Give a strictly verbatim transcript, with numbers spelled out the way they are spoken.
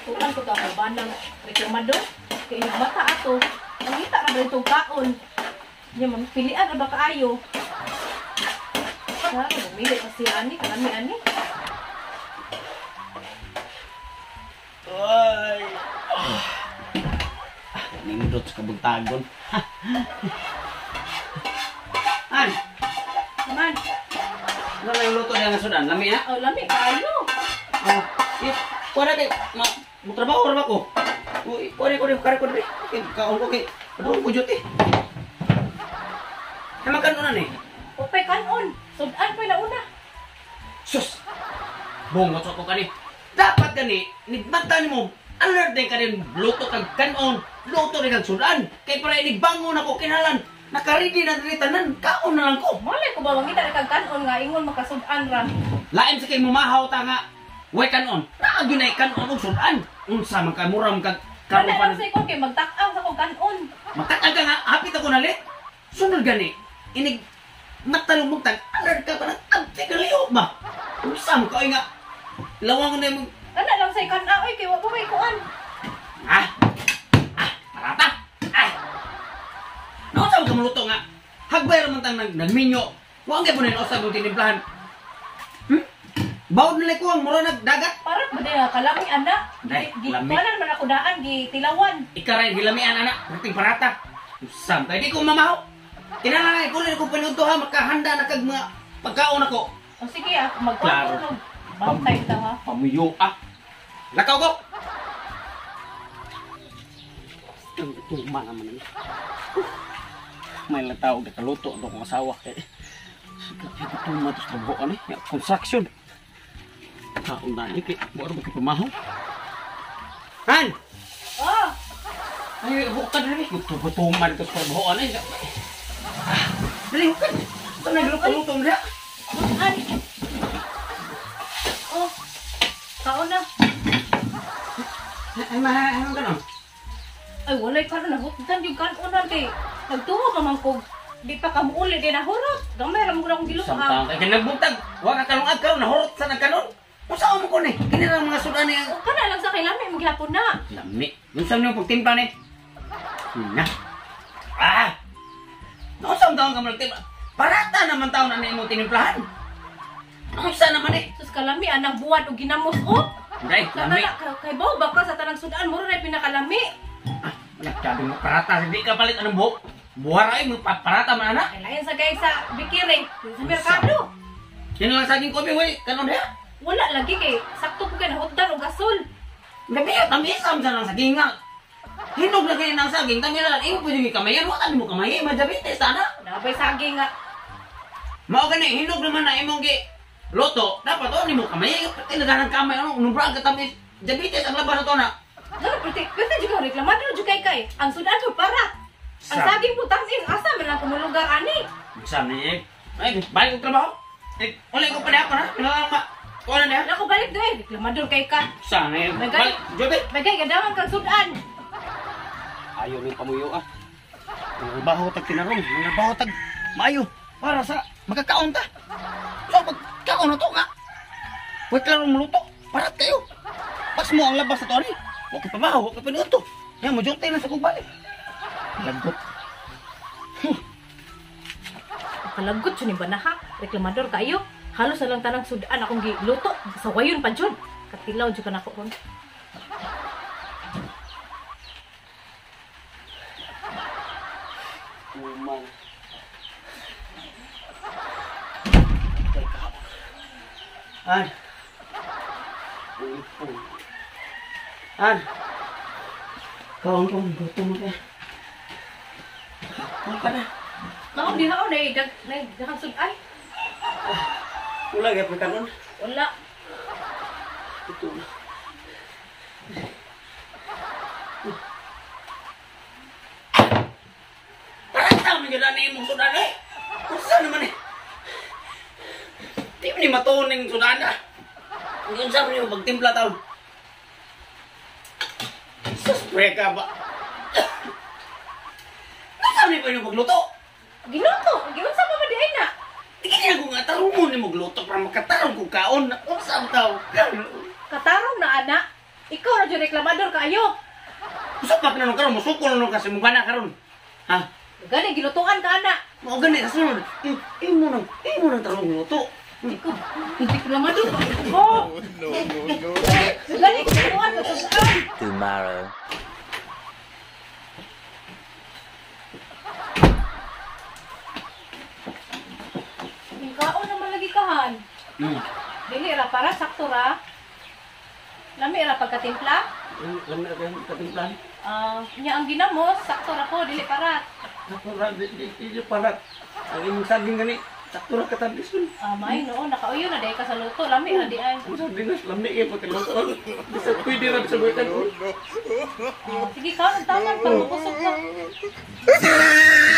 lutuan ko to ako banang reklamado. Kaya bata ato. Mangita na ba itong kaon? Yan, pilian na ba kaayo? Claro, bumili pa si Ani, kalami Ani. Ay! Oh. Nindot sa kabuntagon. An! Naman. Ano na yung luto niya nga sudan? Lami ha? Oh, lami kaayo. Oh, eh, kuha na kayo. Magtrabaho rin ako. Kuha na kuha na kuha na kaon ko kay Padung ko jut eh. Naman kanunan eh. Upay kanon. Sudan pa na una. Sus! Bungot ako kani. Dapat gani, nigmata ni mo. Alert din ka rin, luto kang kanon. Luto rin kang sudan. Kaya para inigbangon ako kinalan. Nakaridi na dili tanan, kaon na lang ko. Malay ko ba mangita na kang kanon nga ingon makasudan ra. Lain sa kay mumahaw ta nga. Way kanon. Naagi na kanon og sudan. Unsa man ka muram kag Kada karupan. lang sa ikon kay magtakaw sa kong kanon. Magtakal ka nga, hapit ako nalit. Sunod gani, inig matalong mong tag, alert ka pa ng abti ka liyo ba? Unsa mo ka nga. Lawang na yung... Kada lang sa ikon na oy kay wa pa may kuan. Ah! Ah! Marata! Ah! Naunsa ka maluto nga? Hagbay raman tang nag nagminyo. Huwag kayo po na yung osag mong tinimplahan. Hmm? Bawod nila ko ang mura nagdagat. Para ba din kalami ana? Day, Gi lami. kuanan man ako daan gi tilawan. Ikaray, gilamian anak, rating parata. Usam, kaya di ko mamahaw. Tinanangay ko rin ko pinuto ha, makahanda na kag mga pagkaon ako. O sige ah, Klaro. magkuan. Bantay ta ha. Pamuyo ah. Lakaw ko! Ang tuma naman na. May lang tao nakaluto ito kong asawa kay sige tuma ito sa trabaho eh. Construction. Taong na kay buwan ba pamahaw? Han! Oh, Ay, hukad na rin. Tutuman ito sa trabaho eh. Ah, dali hukad. Ito nagluto-luto mo niya. sudan. Oh. Kaon na. Ay, mahal ka na. Ay walay karon na hutan yung kanon kay nagtuwa pa man ko. Di pa ka muuli din nahurot. Gamay ra mo akong giluto Samtang ha. kay nagbutag. Wa ka kalong agkaw nahurot sa nagkanon. Usa mo ko ni. Kini lang mga sudan ni. Kana lang sa kay lami maghapon na. Lami. Unsa niyo pagtimpla ni? Na. Ah. No sa taon ka mo nagtimpla. Parata naman taon na nimo tinimplahan. Unsa naman eh? Sus kalami anang buwan og ginamos oh. Dai, lami. Kana kay bawo ba ka sa tanang sudan mura na pinakalami. Ah, nagsabi mo parata hindi ka palit anong buhok. Buhar ay mo parata man ana. Ay lain sa kay sa bikiring sa merkado. Sino lang saging kopi wey? Kanon dia? Wala lagi kay sakto ko kay nahutan og gasol. Gabi tamisam sa lang saging nga. Hinog na kayo ng saging, tamilan, iyo pwede may kamayan, wala mo kamayan, majabites, sana. Nabay saging nga. Mao gani, hinog naman na imong gi loto, dapat o ni mo kamayan, pati naghanang kamay, ano, nubrang ka tamis, jabites ang labas na to na. Dala pwede, pwede juga reklamado juga kay kay. Ang sudan ko para. Ang Sa- saging po tamis, asa man lang kumulugar ani. Saan na eh? Ay, balik ko trabaho. Eh, ulit ko pa na ako na, kailangan ma, kuha na niya. Ako balik doy, reklamado kay ka. Saan na eh? Bagay. Balik, Jobe. Bagay gadawan kang sudan. Ayaw rin pamuyo ah. Nangbaho tag tinarong, nangbaho tag maayo para sa makakaon ta. So pagkaon na to nga. Wait lang maluto, parat kayo. Pas mo ang labas na to ni. Huwag ka pabaho, huwag ka pinuto. Yan, majuntay na sa kong balik. Lagot. Kalagot siya ni Banaha. Reklamador kayo. Halos na lang tanang sudan akong giluto. Sa wayon pa dyan. Katilaw dyan ka na ako. Uman. An. An. Kawan ko, gutom mo kaya. Ano ka na? Naon di naon eh. Daghang sudan. Wala kaya pa kanon. Wala. Ito na. Parang tama nyo na imong sudan eh. Kung saan naman eh. Di mo ni matuning sudan ah. Kung saan nyo magtimpla taon. Sus, preka ba? Nasaan niyo pa yung magluto? Ginuto. Ginuto sa pa di ay na. Di kaya ko nga tarungon ni magluto para makatarong ko kaon. Kung saan tao? Katarong na ana. Ikaw na dyan reklamador kaayo. Usa pa ka na karon, musuko na kasi mo bana karon. Ha? Gani, gilutuan ka, ana. Mao gani kasunod. I- Imo nang, imo nang tarong luto. Ikaw, hindi reklamador. Oh! Gani, gilutuan ka sa saan. Tomorrow. Kaon naman lagi kahan. Hmm. Dili ra para sakto ra. Lami ra pagkatimpla. Lami ra kay katimplan. Ah, nya ang ginamos sakto ra po dili para. Sakto ra di di di parat. Ang imong saging gani, sakto ra katabis nun. Ah, may no, nakauyo na dai ka sa luto, lami ra di ay. Ang saging nas lami kay pagkaluto. Bisa pwede ra sa buhitan ko. Ah, sige kaon taman pag mabusog ka.